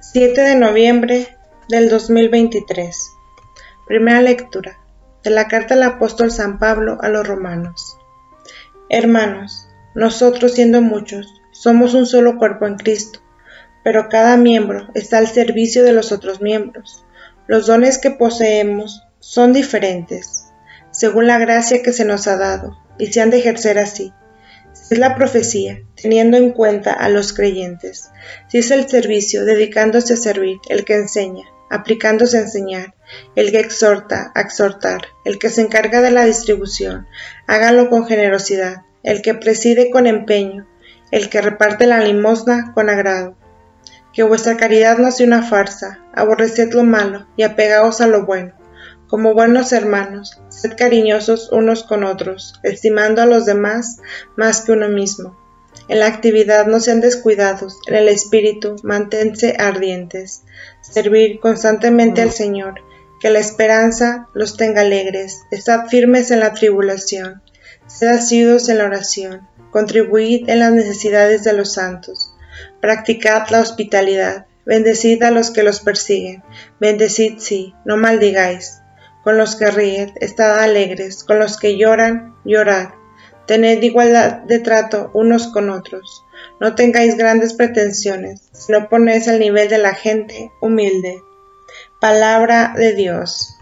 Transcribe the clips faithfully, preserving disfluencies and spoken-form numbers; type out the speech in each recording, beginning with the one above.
siete de noviembre del dos mil veintitrés. Primera lectura de la carta del apóstol San Pablo a los romanos. Hermanos, nosotros siendo muchos, somos un solo cuerpo en Cristo, pero cada miembro está al servicio de los otros miembros. Los dones que poseemos son diferentes, según la gracia que se nos ha dado, y se han de ejercer así. Si es la profecía, teniendo en cuenta a los creyentes. Si es el servicio, dedicándose a servir, el que enseña, aplicándose a enseñar, el que exhorta, a exhortar, el que se encarga de la distribución, hágalo con generosidad, el que preside con empeño, el que reparte la limosna con agrado. Que vuestra caridad no sea una farsa, aborreced lo malo y apegaos a lo bueno. Como buenos hermanos, sed cariñosos unos con otros, estimando a los demás más que uno mismo. En la actividad no sean descuidados, en el espíritu manténse ardientes. Servir constantemente al Señor, que la esperanza los tenga alegres. Estad firmes en la tribulación, sed asiduos en la oración, contribuid en las necesidades de los santos. Practicad la hospitalidad, bendecid a los que los persiguen, bendecid sí, no maldigáis. Con los que ríen, estad alegres, con los que lloran, llorad. Tened igualdad de trato unos con otros. No tengáis grandes pretensiones, sino ponéis al nivel de la gente humilde. Palabra de Dios.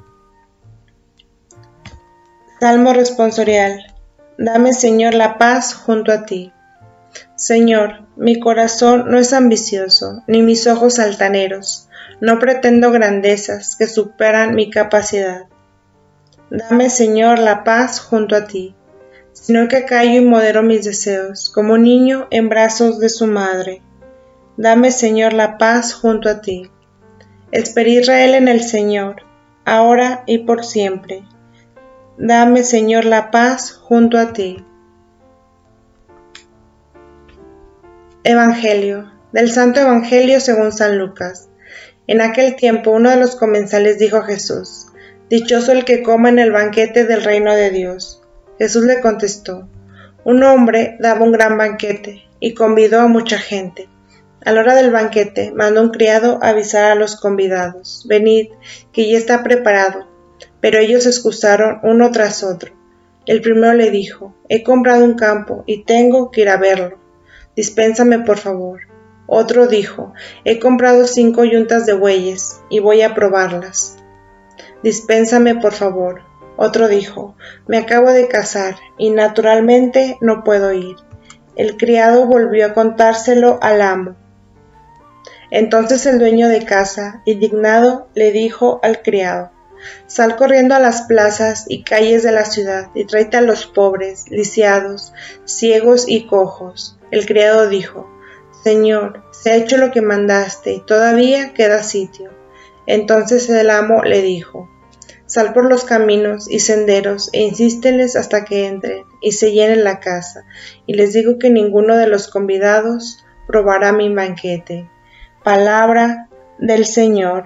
Salmo responsorial. Dame, Señor, la paz junto a ti. Señor, mi corazón no es ambicioso, ni mis ojos altaneros. No pretendo grandezas que superan mi capacidad. Dame, Señor, la paz junto a ti, sino que callo y modero mis deseos, como un niño en brazos de su madre. Dame, Señor, la paz junto a ti. Espera Israel en el Señor, ahora y por siempre. Dame, Señor, la paz junto a ti. Evangelio, del Santo Evangelio según San Lucas. En aquel tiempo uno de los comensales dijo a Jesús: «Dichoso el que coma en el banquete del reino de Dios». Jesús le contestó: «Un hombre daba un gran banquete y convidó a mucha gente. A la hora del banquete mandó un criado a avisar a los convidados: «Venid, que ya está preparado». Pero ellos se excusaron uno tras otro. El primero le dijo: «He comprado un campo y tengo que ir a verlo. Dispénsame por favor». Otro dijo: «He comprado cinco yuntas de bueyes y voy a probarlas. Dispénsame por favor». Otro dijo: «Me acabo de casar y naturalmente no puedo ir». El criado volvió a contárselo al amo. Entonces el dueño de casa, indignado, le dijo al criado: «Sal corriendo a las plazas y calles de la ciudad y tráete a los pobres, lisiados, ciegos y cojos». El criado dijo: «Señor, se ha hecho lo que mandaste y todavía queda sitio». Entonces el amo le dijo: «Sal por los caminos y senderos e insísteles hasta que entren y se llenen la casa, y les digo que ninguno de los convidados probará mi banquete». Palabra del Señor.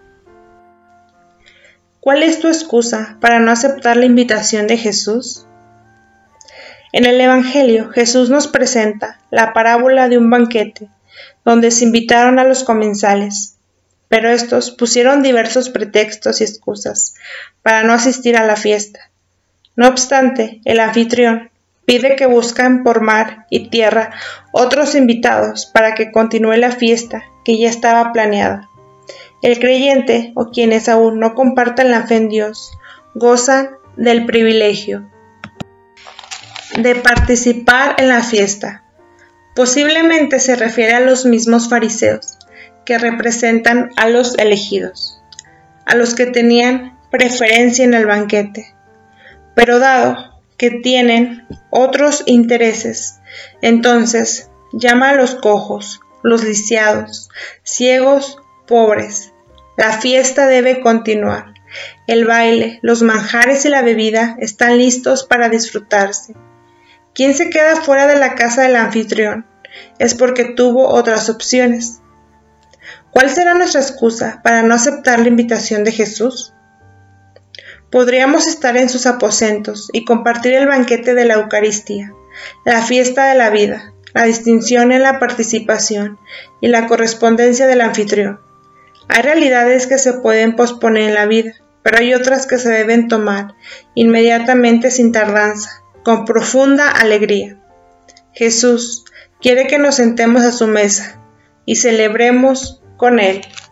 ¿Cuál es tu excusa para no aceptar la invitación de Jesús? En el Evangelio, Jesús nos presenta la parábola de un banquete, donde se invitaron a los comensales, pero estos pusieron diversos pretextos y excusas para no asistir a la fiesta. No obstante, el anfitrión pide que busquen por mar y tierra otros invitados para que continúe la fiesta que ya estaba planeada. El creyente, o quienes aún no comparten la fe en Dios, gozan del privilegio de participar en la fiesta. Posiblemente se refiere a los mismos fariseos, que representan a los elegidos, a los que tenían preferencia en el banquete. Pero dado que tienen otros intereses, entonces llama a los cojos, los lisiados, ciegos, pobres. La fiesta debe continuar. El baile, los manjares y la bebida están listos para disfrutarse. Quien se queda fuera de la casa del anfitrión es porque tuvo otras opciones. ¿Cuál será nuestra excusa para no aceptar la invitación de Jesús? Podríamos estar en sus aposentos y compartir el banquete de la Eucaristía, la fiesta de la vida, la distinción en la participación y la correspondencia del anfitrión. Hay realidades que se pueden posponer en la vida, pero hay otras que se deben tomar inmediatamente sin tardanza, con profunda alegría. Jesús quiere que nos sentemos a su mesa y celebremos con Él.